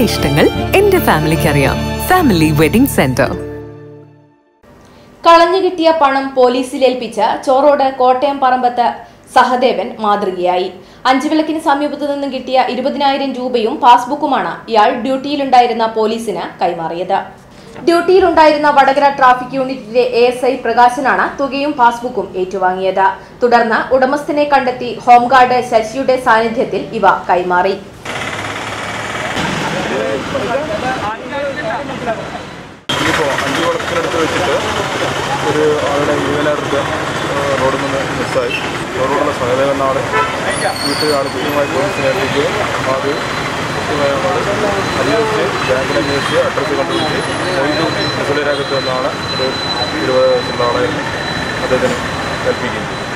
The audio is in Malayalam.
ഇഷ്ടങ്ങൾ എന്റെ ഫാമിലിക്ക് അറിയാം. Family wedding centre. കളഞ്ഞുകിട്ടിയ പണം പോലീസിലേൽപ്പിച്ച ചോറോട് കോട്ടയം പറമ്പത്ത് സഹദേവൻ മാതൃകയായി. അഞ്ചുവിളക്കിന് സമീപത്തു നിന്നും കിട്ടിയ 20,000 രൂപയും പാസ്ബുക്കുമാണ് ഇയാൾ ഡ്യൂട്ടിയിലുണ്ടായിരുന്ന പോലീസിന് കൈമാറിയത്. ഡ്യൂട്ടിയിലുണ്ടായിരുന്ന വടകര ട്രാഫിക് യൂണിറ്റിലെ ASI പ്രകാശനാണ് തുകയും പാസ്ബുക്കും ഏറ്റുവാങ്ങിയത്. തുടർന്ന് ഉടമസ്ഥനെ കണ്ടെത്തി ഹോംഗാർഡ് ശശിയുടെ സാന്നിധ്യത്തിൽ ഇവ കൈമാറി. ഒരു ആളുടെ ജീവനായിട്ട് റോഡിൽ നിന്ന് മിസ്സായി. റോഡിലുള്ള സഹദേവൻ നാളെ വീട്ടുകാർ കൃത്യമായി പോലീസിനെ ഏൽപ്പിക്കുകയും അത് കൃത്യമായി അന്വേഷിച്ച് ബാങ്കിൽ അന്വേഷിച്ച് അഡ്രസ്സ് കണ്ടുപിടിച്ച് മൊയ്തു മുസ്ലിരാകത്ത് എന്നാണ് ഒരു 20 വയസ്സുള്ള ആളെ അദ്ദേഹത്തിന് ഏൽപ്പിക്കുന്നത്.